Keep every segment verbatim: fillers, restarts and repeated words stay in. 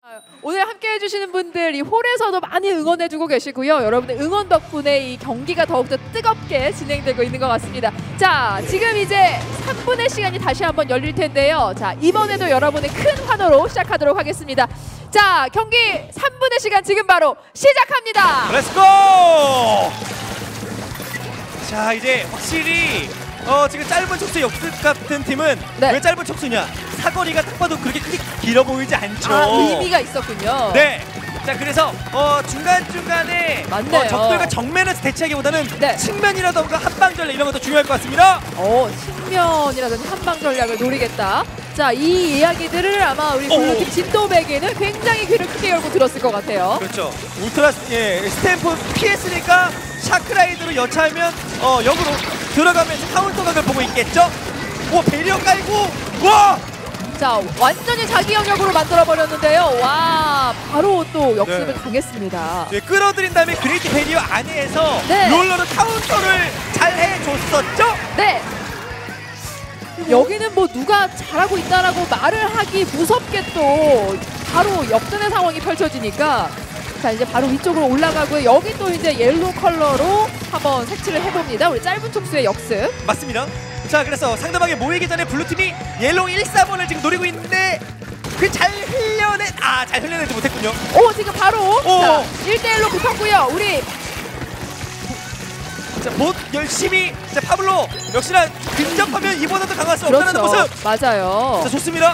오늘 함께 해주시는 분들 이 홀에서도 많이 응원해주고 계시고요. 여러분의 응원 덕분에 이 경기가 더욱더 뜨겁게 진행되고 있는 것 같습니다. 자, 지금 이제 삼 분의 시간이 다시 한번 열릴 텐데요. 자, 이번에도 여러분의 큰 환호로 시작하도록 하겠습니다. 자, 경기 삼 분의 시간 지금 바로 시작합니다. 렛츠고! 자, 이제 확실히 어, 지금 짧은 촉수 역습 같은 팀은 네. 왜 짧은 촉수냐? 사거리가 딱 봐도 그렇게 크게 길어 보이지 않죠. 아, 의미가 있었군요. 네. 자, 그래서 어, 중간중간에 맞네요. 어, 적들과 정면에서 대치하기보다는 네. 측면이라던가 한방 전략 이런 것도 중요할 것 같습니다. 어, 측면이라든지 한방 전략을 노리겠다. 자, 이 이야기들을 아마 우리 블루팀 진도백에는 굉장히 귀를 크게 열고 들었을 것 같아요. 그렇죠. 울트라 예, 스탬프 피했으니까 샤크라이드로 여차하면 어, 역으로 들어가면서 카운터 각을 보고 있겠죠. 오, 배리어 깔고 와! 자, 완전히 자기 영역으로 만들어버렸는데요. 와, 바로 또 역습을 네. 당했습니다. 예, 끌어들인 다음에 그레이트 배리어 안에서 네. 롤러로 카운터를 잘 해줬었죠. 네. 여기는 뭐 누가 잘하고 있다라고 말을 하기 무섭게 또 바로 역전의 상황이 펼쳐지니까 자, 이제 바로 위쪽으로 올라가고요. 여기 또 이제 옐로우 컬러로 한번 색칠을 해봅니다. 우리 짧은 촉수의 역습. 맞습니다. 자, 그래서 상대방이 모이기 전에 블루팀이 옐로우 일, 사 번을 지금 노리고 있는데 그 잘 흘려내 아, 잘 흘려내지 못했군요. 오, 지금 바로 오. 자, 일 대 일로 붙었고요. 우리 자, 봇 열심히 자, 파블로 역시나 근접하면 이보다도 강할 수 없다는 모습. 맞아요. 자, 좋습니다.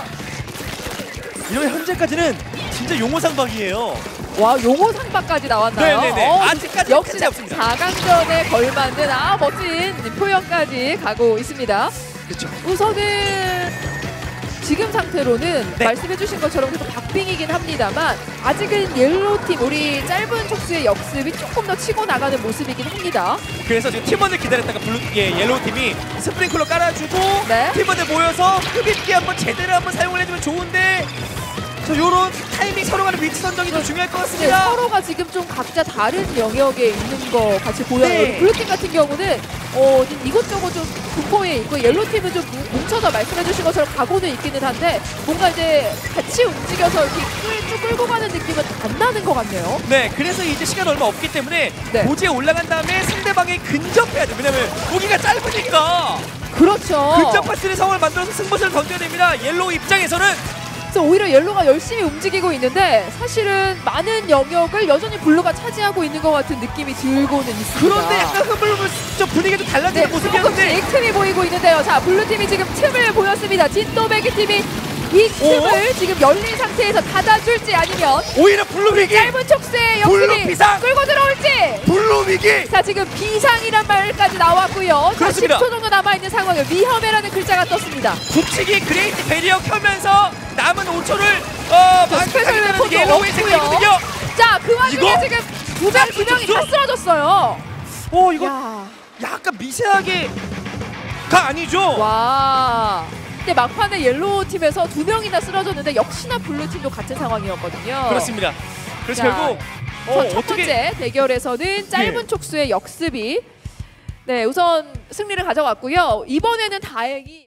이런 현재까지는 진짜 용호상박이에요. 와, 용호 상박까지 나왔나요? 네네네. 어, 아직까지 역시 끝이 없습니다. 사 강전에 걸맞는 아 멋진 표현까지 가고 있습니다. 그렇죠. 우선은 지금 상태로는 네. 말씀해주신 것처럼 계속 박빙이긴 합니다만 아직은 옐로우팀 우리 짧은 촉수의 역습이 조금 더 치고 나가는 모습이긴 합니다. 그래서 지금 팀원들 기다렸다가 블루 예, 옐로우 팀이 스프링클러 깔아주고 네. 팀원들 모여서 흡입기 한번 제대로 한번 사용을 해주면 좋은데 저 요런 타이밍 서로 간의 위치 선정이 좀 중요할 것 네, 같습니다. 서로가 지금 좀 각자 다른 영역에 있는 거 같이 보여요. 네. 블루팀 같은 경우는 어, 지금 이것저것 좀 분포에 있고 옐로우팀은 좀 뭉쳐서 말씀해주신 것처럼 가고는 있기는 한데 뭔가 이제 같이 움직여서 이렇게 끌, 쭉 끌고 가는 느낌은 안 나는 것 같네요. 네, 그래서 이제 시간 얼마 없기 때문에 네. 고지에 올라간 다음에 상대방에 근접해야 돼. 왜냐면 무기가 짧으니까 그렇죠. 근접할 수 있는 상황을 만들어서 승부수를 던져야 됩니다. 옐로우 입장에서는 그래서 오히려 옐로가 열심히 움직이고 있는데 사실은 많은 영역을 여전히 블루가 차지하고 있는 것 같은 느낌이 들고는 있습니다. 그런데 약간 흐물흐물 좀 분위기가 좀 달라지는 네, 모습이었는데 조금씩 틈이 보이고 있는데요. 자, 블루팀이 지금 틈을 보였습니다. 진또배기 팀이 이 틈을 지금 열린 상태에서 닫아줄지 아니면 오히려 블루빅이 짧은 촉수의 블루 역습이 비상! 끌고 들어올지. 블루빅이 자, 지금 비상이란 말까지 나왔고요. 자, 그렇습니다. 십 초 정도 남아있는 상황에 위험해라는 글자가 떴습니다. 붙이기 그레이트 배리어 켜면서 남은 오 초를 어 자, 스페셜 만족하겠다는 웨폰도 옐로우의 없고요. 생각이거든요. 자, 그 와중에 이거? 지금 두 명, 두 명이 다 촉수? 쓰러졌어요. 어 이거 야, 약간 미세하게 가 아니죠? 와. 근데 막판에 옐로우 팀에서 두 명이나 쓰러졌는데 역시나 블루 팀도 같은 상황이었거든요. 그렇습니다. 그래서 자, 결국 첫, 어, 첫 어떻게 번째 대결에서는 짧은 네. 촉수의 역습이 네 우선 승리를 가져갔고요. 이번에는 다행히